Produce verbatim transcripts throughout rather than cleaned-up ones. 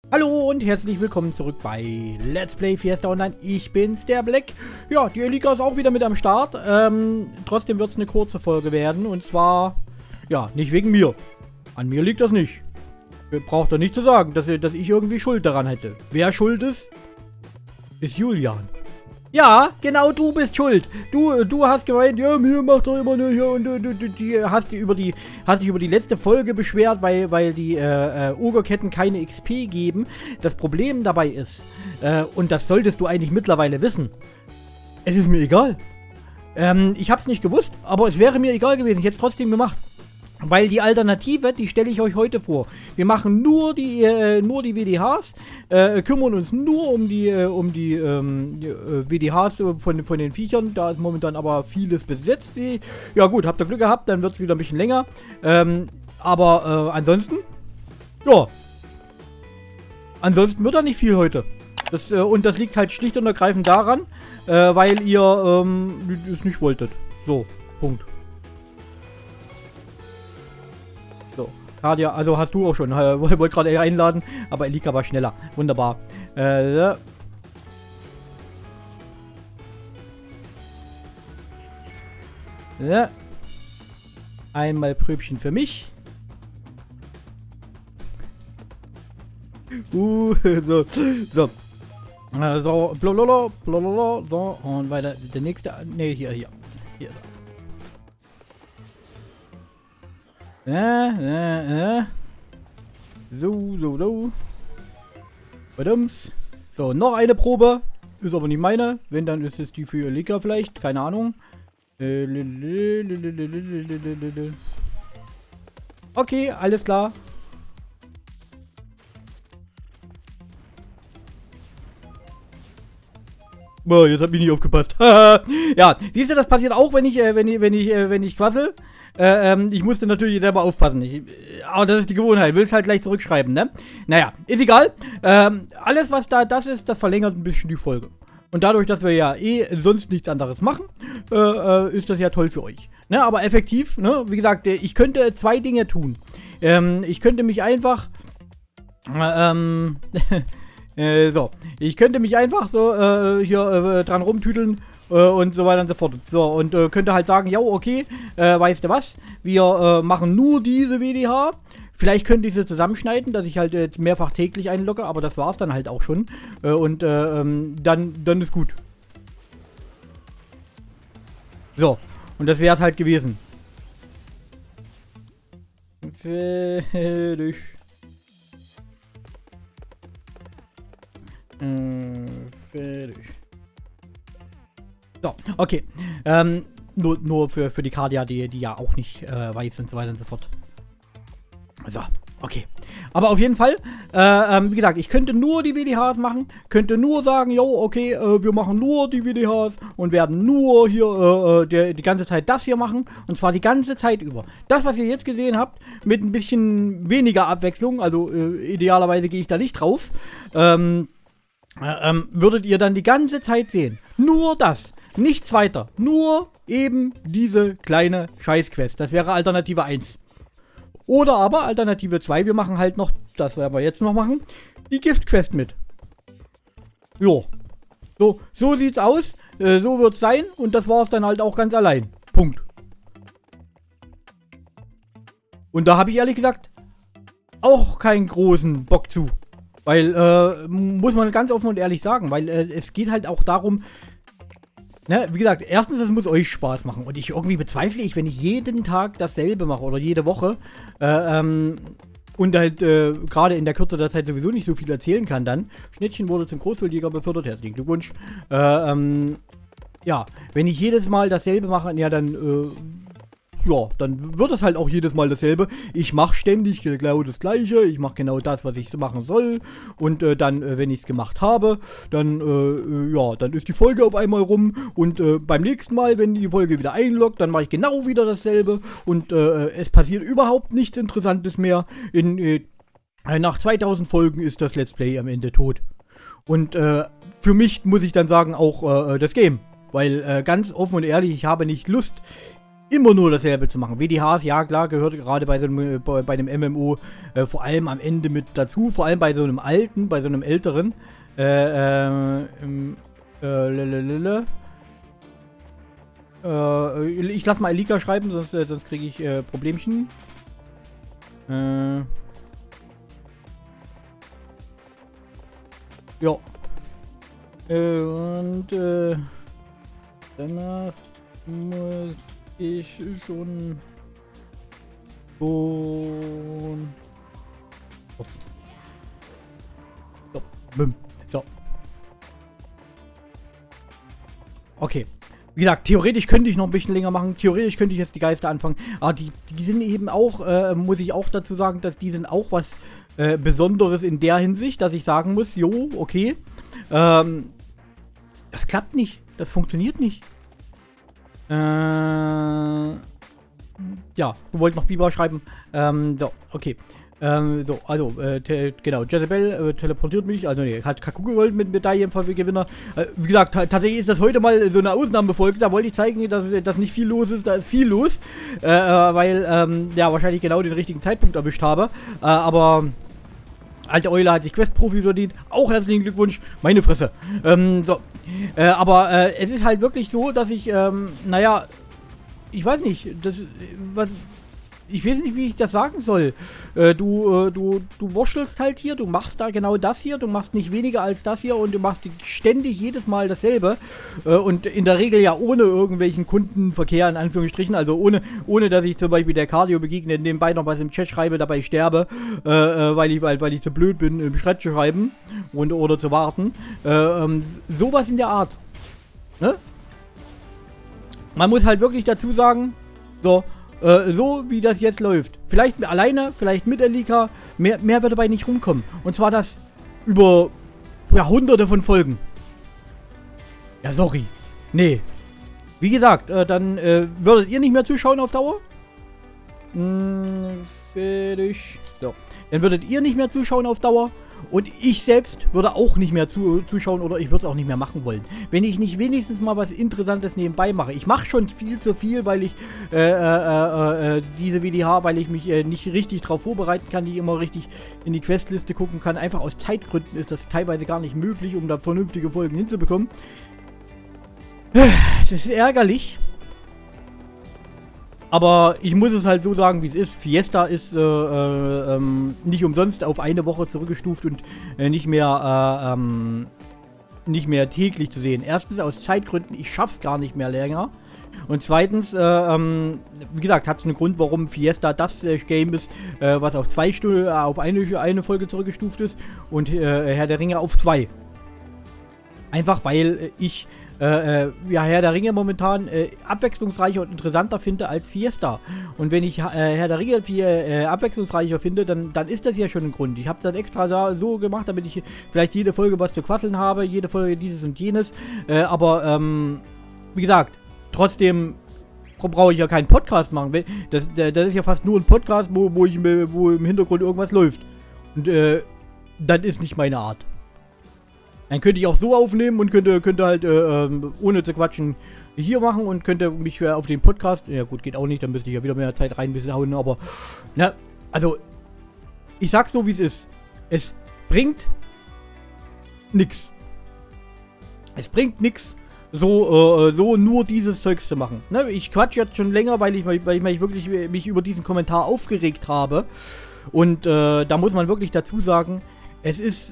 Hallo und herzlich willkommen zurück bei Let's Play Fiesta Online. Ich bin's, der Black. Ja, die Elika ist auch wieder mit am Start. Ähm, trotzdem wird es eine kurze Folge werden. Und zwar, ja, nicht wegen mir. An mir liegt das nicht. Braucht doch nicht zu sagen, dass, dass ich irgendwie Schuld daran hätte. Wer schuld ist, ist Julian. Ja, genau, du bist schuld. Du, du hast gemeint, ja, mir macht doch immer nur hier und du, du, du die, hast, dich über die, hast dich über die letzte Folge beschwert, weil, weil die äh, äh, Ogre-Ketten keine X P geben. Das Problem dabei ist, äh, und das solltest du eigentlich mittlerweile wissen, es ist mir egal. Ähm, ich hab's nicht gewusst, aber es wäre mir egal gewesen. Ich hätte es trotzdem gemacht. Weil die Alternative, die stelle ich euch heute vor. Wir machen nur die, äh, nur die W D Hs, äh, kümmern uns nur um die, äh, um die, ähm, die äh, W D Hs von, von den Viechern. Da ist momentan aber vieles besetzt. Ja gut, habt ihr Glück gehabt, dann wird es wieder ein bisschen länger. Ähm, aber äh, ansonsten, ja. Ansonsten wird da nicht viel heute. Das, äh, und das liegt halt schlicht und ergreifend daran, äh, weil ihr ähm, es nicht wolltet. So, Punkt. So, Kadia, also hast du auch schon. Äh, wollte gerade einladen, aber Elika war schneller. Wunderbar. Äh, ja. Einmal Pröbchen für mich. Uh, so, so. Äh, so, blablabla, blablabla, so, und weiter. Der nächste, ne, hier, hier. Hier, so. Äh, äh, äh. So, so, so. Badums. So, noch eine Probe. Ist aber nicht meine. Wenn, dann ist es die für Elika vielleicht. Keine Ahnung. Okay, alles klar. Boah, jetzt hab ich nicht aufgepasst. Ja, siehst du, das passiert auch, wenn ich, äh, wenn ich, wenn ich, äh, wenn ich quassel. Äh, ähm, ich musste natürlich selber aufpassen. Ich, aber das ist die Gewohnheit. Will es halt gleich zurückschreiben, ne? Naja, ist egal. Ähm, alles, was da das ist, das verlängert ein bisschen die Folge. Und dadurch, dass wir ja eh sonst nichts anderes machen, äh, äh, ist das ja toll für euch. Ne? Aber effektiv, ne? Wie gesagt, ich könnte zwei Dinge tun. Ähm, ich könnte mich einfach... Äh, ähm... äh, so. Ich könnte mich einfach so äh, hier äh, dran rumtüdeln und so weiter und so fort. So, und äh, könnte halt sagen, ja, okay, äh, weißt du was, wir äh, machen nur diese W D H. Vielleicht könnte ich sie zusammenschneiden, dass ich halt jetzt mehrfach täglich einlogge, aber das war es dann halt auch schon. Äh, und äh, ähm, dann, dann ist gut. So, und das wäre es halt gewesen. Fertig. Äh, fertig. So, okay. Ähm, nur, nur für, für die Kadia, die, die ja auch nicht äh, weiß und so weiter und so fort. So, okay. Aber auf jeden Fall, äh, ähm, wie gesagt, ich könnte nur die W D Hs machen, könnte nur sagen, jo, okay, äh, wir machen nur die W D Hs und werden nur hier äh, die, die ganze Zeit das hier machen. Und zwar die ganze Zeit über. Das, was ihr jetzt gesehen habt, mit ein bisschen weniger Abwechslung, also äh, idealerweise gehe ich da nicht drauf, ähm, äh, ähm, würdet ihr dann die ganze Zeit sehen. Nur das. Nichts weiter. Nur eben diese kleine Scheißquest. Das wäre Alternative eins. Oder aber Alternative zwei. Wir machen halt noch, das werden wir jetzt noch machen, die Giftquest mit. Jo. So, so sieht's aus. Äh, so wird's sein. Und das war's dann halt auch ganz allein. Punkt. Und da habe ich ehrlich gesagt auch keinen großen Bock zu. Weil, äh, muss man ganz offen und ehrlich sagen, weil äh, es geht halt auch darum, ne, wie gesagt, erstens, es muss euch Spaß machen. Und ich irgendwie bezweifle ich, wenn ich jeden Tag dasselbe mache oder jede Woche äh, ähm, und halt äh, gerade in der Kürze der Zeit sowieso nicht so viel erzählen kann dann. Schnittchen wurde zum Großwildjäger befördert, herzlichen Glückwunsch. Äh, ähm, ja, wenn ich jedes Mal dasselbe mache, ja dann, äh, ja, dann wird es halt auch jedes Mal dasselbe. Ich mache ständig genau das Gleiche. Ich mache genau das, was ich so machen soll. Und äh, dann, äh, wenn ich es gemacht habe, dann, äh, ja, dann ist die Folge auf einmal rum. Und äh, beim nächsten Mal, wenn die Folge wieder einloggt, dann mache ich genau wieder dasselbe. Und äh, es passiert überhaupt nichts Interessantes mehr. In, äh, nach zweitausend Folgen ist das Let's Play am Ende tot. Und äh, für mich muss ich dann sagen, auch äh, das Game. Weil, äh, ganz offen und ehrlich, ich habe nicht Lust, immer nur dasselbe zu machen. W D Hs, ja klar, gehört gerade bei so einem, bei, bei einem M M O äh, vor allem am Ende mit dazu, vor allem bei so einem alten, bei so einem älteren. Äh, äh, äh, lalalala. äh, ich lasse mal Elika schreiben, sonst, äh, sonst kriege ich äh, Problemchen. Äh, ja. Äh, und äh, danach muss ich schon schon auf. So, bim. So. Okay. Wie gesagt, theoretisch könnte ich noch ein bisschen länger machen. Theoretisch könnte ich jetzt die Geister anfangen. Aber die, die sind eben auch, äh, muss ich auch dazu sagen, dass die sind auch was äh, Besonderes in der Hinsicht, dass ich sagen muss, jo, okay. Ähm, das klappt nicht. Das funktioniert nicht. Äh, ja, du wolltest noch Biber schreiben. Ähm, so, okay. Ähm, so, also, äh, genau, Jezebel äh, teleportiert mich, also ne, hat Kaku gewollt mit Medaillenvergewinner. Äh, wie gesagt, tatsächlich ist das heute mal so eine Ausnahmefolge, da wollte ich zeigen, dass, dass nicht viel los ist, da ist viel los, äh, weil, ähm, ja, wahrscheinlich genau den richtigen Zeitpunkt erwischt habe, äh, aber alte Eule hat sich Quest-Profi verdient, auch herzlichen Glückwunsch, meine Fresse. Ähm, so, äh, aber äh, es ist halt wirklich so, dass ich, ähm, naja, ich weiß nicht, das, was... Ich weiß nicht, wie ich das sagen soll. Äh, du, äh, du, du wurschtelst halt hier, du machst da genau das hier, du machst nicht weniger als das hier und du machst ständig jedes Mal dasselbe. Äh, und in der Regel ja ohne irgendwelchen Kundenverkehr, in Anführungsstrichen, also ohne, ohne dass ich zum Beispiel der Cardio begegne, nebenbei noch was im Chat schreibe, dabei sterbe, äh, weil, ich, weil, weil ich zu blöd bin, im Schritt zu schreiben und, oder zu warten. Äh, ähm, sowas in der Art. Ne? Man muss halt wirklich dazu sagen, so, Äh, so wie das jetzt läuft. Vielleicht alleine, vielleicht mit Elika. Mehr, mehr wird dabei nicht rumkommen. Und zwar das über ja, hunderte von Folgen. Ja, sorry. Nee. Wie gesagt, äh, dann äh, würdet ihr nicht mehr zuschauen auf Dauer. Hm, fertig. So. Dann würdet ihr nicht mehr zuschauen auf Dauer. Und ich selbst würde auch nicht mehr zu, zuschauen oder ich würde es auch nicht mehr machen wollen. Wenn ich nicht wenigstens mal was Interessantes nebenbei mache. Ich mache schon viel zu viel, weil ich äh, äh, äh, diese W D H, weil ich mich äh, nicht richtig darauf vorbereiten kann, die immer richtig in die Questliste gucken kann. Einfach aus Zeitgründen ist das teilweise gar nicht möglich, um da vernünftige Folgen hinzubekommen. Es ist ärgerlich. Aber ich muss es halt so sagen, wie es ist. Fiesta ist äh, äh, ähm, nicht umsonst auf eine Woche zurückgestuft und äh, nicht mehr äh, ähm, nicht mehr täglich zu sehen. Erstens aus Zeitgründen, ich schaff's gar nicht mehr länger. Und zweitens, äh, ähm, wie gesagt, hat es einen Grund, warum Fiesta das äh, Game ist, äh, was auf zwei Stunden, äh, auf eine, eine Folge zurückgestuft ist und äh, Herr der Ringe auf zwei. Einfach weil äh, ich Äh, äh, ja, Herr der Ringe momentan äh, abwechslungsreicher und interessanter finde als Fiesta. Und wenn ich äh, Herr der Ringe viel äh, abwechslungsreicher finde, dann, dann ist das ja schon ein Grund. Ich habe es dann extra da so gemacht, damit ich vielleicht jede Folge was zu quasseln habe, jede Folge dieses und jenes. Äh, aber, ähm, wie gesagt, trotzdem brauche ich ja keinen Podcast machen. Das, das ist ja fast nur ein Podcast, wo, wo, ich, wo im Hintergrund irgendwas läuft. Und, äh, das ist nicht meine Art. Dann könnte ich auch so aufnehmen und könnte, könnte halt, äh, ähm, ohne zu quatschen, hier machen und könnte mich äh, auf den Podcast, ja gut, geht auch nicht, dann müsste ich ja wieder mehr Zeit rein ein bisschen hauen, aber, na, also, ich sag's so, wie es ist. Es bringt nix. Es bringt nix, so, äh, so nur dieses Zeugs zu machen. Ne? Ich quatsch jetzt schon länger, weil ich, weil ich mich wirklich mich über diesen Kommentar aufgeregt habe. Und, äh, da muss man wirklich dazu sagen, es ist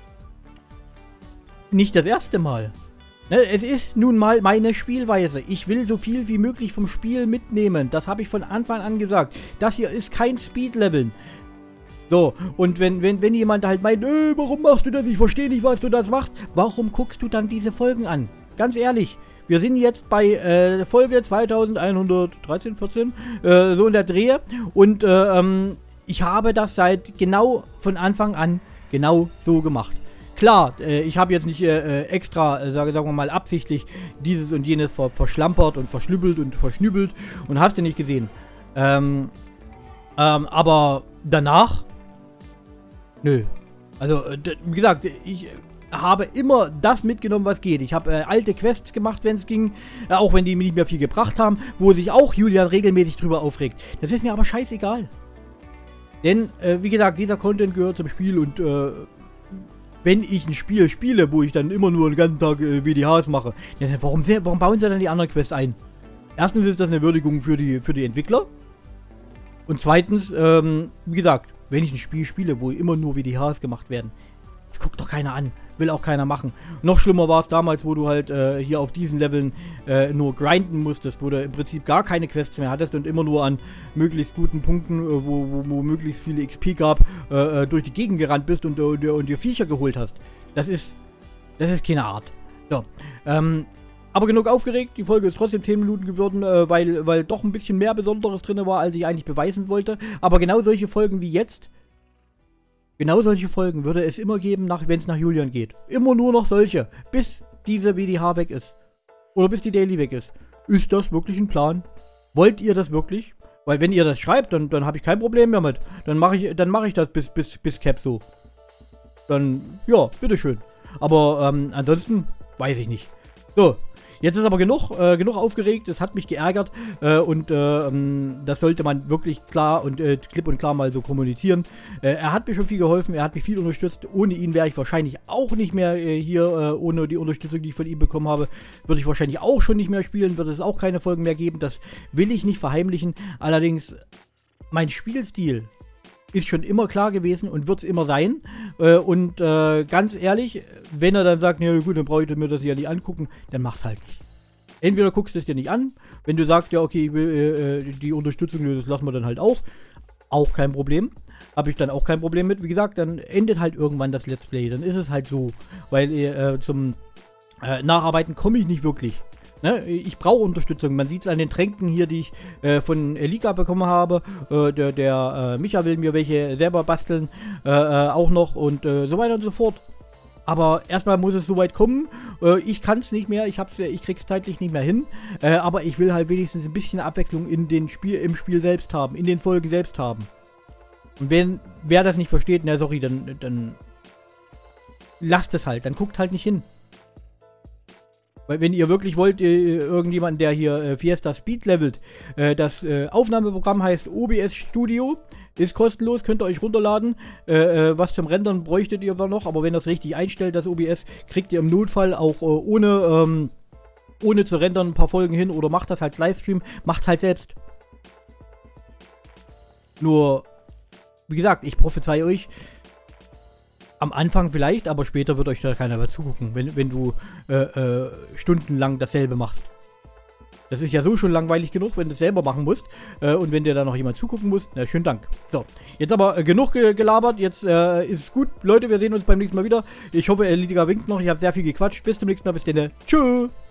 nicht das erste Mal. Ne, es ist nun mal meine Spielweise. Ich will so viel wie möglich vom Spiel mitnehmen. Das habe ich von Anfang an gesagt. Das hier ist kein Speedleveln. So, und wenn, wenn, wenn jemand halt meint, äh, warum machst du das? Ich verstehe nicht, was du das machst. Warum guckst du dann diese Folgen an? Ganz ehrlich. Wir sind jetzt bei äh, Folge zweitausendeinhundertdreizehn, vierzehn, äh, so in der Dreh. Und äh, ähm, ich habe das seit genau von Anfang an genau so gemacht. Klar, äh, ich habe jetzt nicht äh, extra, äh, sage, sagen wir mal, absichtlich dieses und jenes ver verschlampert und verschlübbelt und verschnübelt und hast du nicht gesehen. Ähm, ähm, aber danach, nö. Also, wie gesagt, ich, habe immer das mitgenommen, was geht. Ich habe äh, alte Quests gemacht, wenn es ging, äh, auch wenn die mir nicht mehr viel gebracht haben, wo sich auch Julian regelmäßig drüber aufregt. Das ist mir aber scheißegal. Denn, äh, wie gesagt, dieser Content gehört zum Spiel und äh, wenn ich ein Spiel spiele, wo ich dann immer nur den ganzen Tag äh, W D Hs mache, dann, warum, warum bauen sie dann die anderen Quests ein? Erstens ist das eine Würdigung für die, für die Entwickler. Und zweitens, ähm, wie gesagt, wenn ich ein Spiel spiele, wo immer nur W D Hs gemacht werden, das guckt doch keiner an. Will auch keiner machen. Noch schlimmer war es damals, wo du halt äh, hier auf diesen Leveln äh, nur grinden musstest, wo du im Prinzip gar keine Quests mehr hattest und immer nur an möglichst guten Punkten, äh, wo, wo, wo möglichst viele X P gab, äh, durch die Gegend gerannt bist und, und, und dir Viecher geholt hast. Das ist, das ist keine Art. So, ähm, aber genug aufgeregt, die Folge ist trotzdem zehn Minuten geworden, äh, weil, weil doch ein bisschen mehr Besonderes drin war, als ich eigentlich beweisen wollte. Aber genau solche Folgen wie jetzt, genau solche Folgen würde es immer geben, wenn es nach Julian geht. Immer nur noch solche, bis diese W D H weg ist. Oder bis die Daily weg ist. Ist das wirklich ein Plan? Wollt ihr das wirklich? Weil wenn ihr das schreibt, dann, dann habe ich kein Problem mehr mit. Dann mache ich, dann mache ich das bis, bis, bis Cap so. Dann, ja, bitteschön. Aber ähm, ansonsten weiß ich nicht. So. Jetzt ist aber genug, äh, genug aufgeregt, es hat mich geärgert äh, und äh, ähm, das sollte man wirklich klar und äh, klipp und klar mal so kommunizieren. Äh, er hat mir schon viel geholfen, er hat mich viel unterstützt. Ohne ihn wäre ich wahrscheinlich auch nicht mehr äh, hier, äh, ohne die Unterstützung, die ich von ihm bekommen habe, würde ich wahrscheinlich auch schon nicht mehr spielen, würde es auch keine Folgen mehr geben. Das will ich nicht verheimlichen. Allerdings, mein Spielstil ist schon immer klar gewesen und wird es immer sein. Äh, und äh, ganz ehrlich, wenn er dann sagt, ja gut, dann brauche ich mir das ja nicht angucken, dann mach's halt nicht. Entweder guckst du es dir nicht an, wenn du sagst, ja okay, ich will, äh, die Unterstützung, das lassen wir dann halt auch. Auch kein Problem. Habe ich dann auch kein Problem mit. Wie gesagt, dann endet halt irgendwann das Let's Play. Dann ist es halt so. Weil äh, zum äh, Nacharbeiten komme ich nicht wirklich. Ne? Ich brauche Unterstützung. Man sieht es an den Tränken hier, die ich äh, von Elika bekommen habe. Äh, der der äh, Micha will mir welche selber basteln. Äh, äh, auch noch und äh, so weiter und so fort. Aber erstmal muss es soweit kommen. Äh, ich kann es nicht mehr. Ich, hab's, ich krieg's zeitlich nicht mehr hin. Äh, aber ich will halt wenigstens ein bisschen Abwechslung in den Spiel, im Spiel selbst haben. In den Folgen selbst haben. Und wenn wer das nicht versteht, na sorry, dann, dann lasst es halt. Dann guckt halt nicht hin. Weil wenn ihr wirklich wollt, äh, irgendjemand, der hier äh, Fiesta Speed levelt, äh, das äh, Aufnahmeprogramm heißt O B S Studio, ist kostenlos, könnt ihr euch runterladen. Äh, äh, was zum Rendern bräuchtet ihr aber noch, aber wenn ihr das richtig einstellt, das O B S, kriegt ihr im Notfall auch äh, ohne, ähm, ohne zu rendern ein paar Folgen hin oder macht das als Livestream, macht's halt selbst. Nur, wie gesagt, ich prophezei euch, am Anfang vielleicht, aber später wird euch da keiner mehr zugucken, wenn, wenn du äh, äh, stundenlang dasselbe machst. Das ist ja so schon langweilig genug, wenn du es selber machen musst. Äh, und wenn dir da noch jemand zugucken muss, na, schönen Dank. So, jetzt aber äh, genug ge gelabert. Jetzt äh, ist es gut. Leute, wir sehen uns beim nächsten Mal wieder. Ich hoffe, Elitiger winkt noch. Ich habe sehr viel gequatscht. Bis zum nächsten Mal. Bis dann. Tschüss.